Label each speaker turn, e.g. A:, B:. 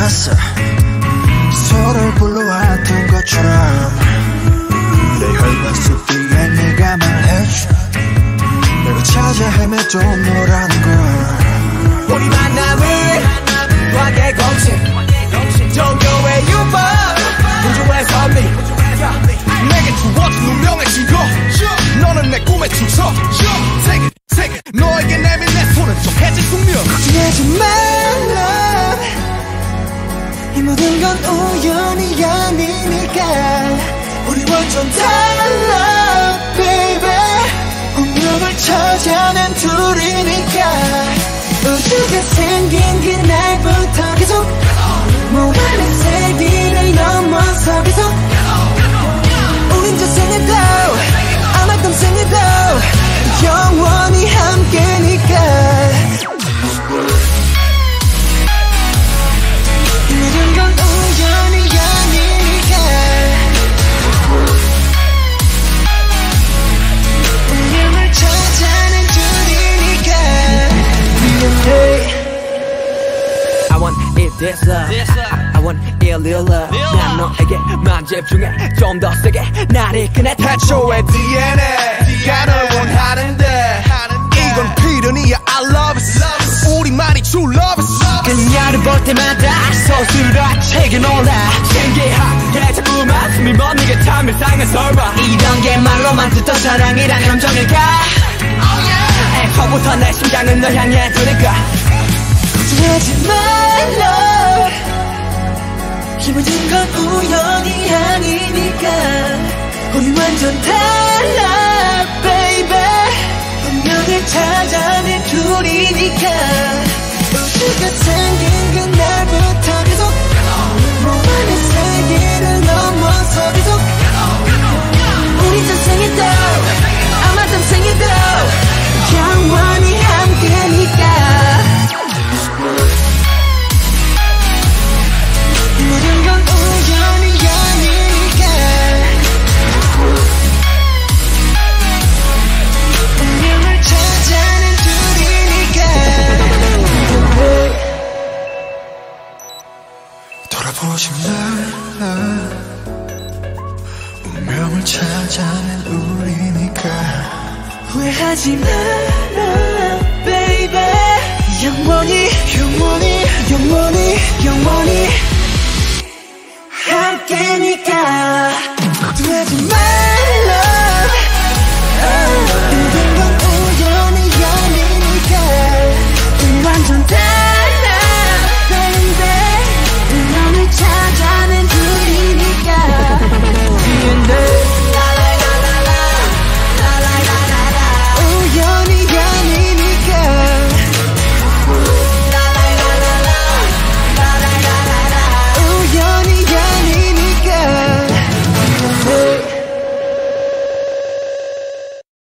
A: 않았어. 서로를 불러왔던 것처럼 내 혈관 속 뒤에 네가 말해줘. 내가 찾아 헤매도 너라는 걸.
B: 우리 만남은 과거의 공식 종교의 유법 우주의 선미 내게 주어진 운명의 증거 너는 내 꿈의 충성 세계 너에게 내민 내 손은 좀 해질 숙명
A: 걱정하지 말라. 이 모든 건 우연이 아니니까. 우리 완전 달라 baby. 운명을 찾아낸 둘이니까. 우주가 생긴 그날부터 계속 모아낸 세기를 넘어서 계속 우린 저 생에도 아마 떤 생에도 영원히 함께니까. 이 모든 건 우연이 아니니까. 운명을 찾아낸 둘이니까.
B: I want it this love I want it real love 난 너에게만 집중해 좀 더 세게 날 이끄네 태초의 DNA 네가 널 원하는데 이건 필연이야 I love it 우리만이 true love it 그녀를 볼 때마다 서술아 책에 놀라 신기하게 자꾸만 숨이 멎는 참 일상의 설마 이런 게 말로만 듣던 사랑이란 감정일까 애초부터 내 심장은 널 향해 두니까
A: 걱정하지 말라. 이 모든 건 우연이 아니니까. 우리 완전 달라 baby. 운명을 찾아낸 둘이니까. 우주가 생긴 그날부터 계속 모아낸 세계를 넘어서 계속 우리 전생에도 아마 땀생에도 영원히 함께니까. 이 모든 건 우연이 아니니까. 운명을 찾아낸 둘이니까. 돌아보지 말라. 운명을 찾아낸 우리니까. 후회하지 마라 baby. 영원히 영원히 영원히 영원히 함께니까. 걱정하지 마.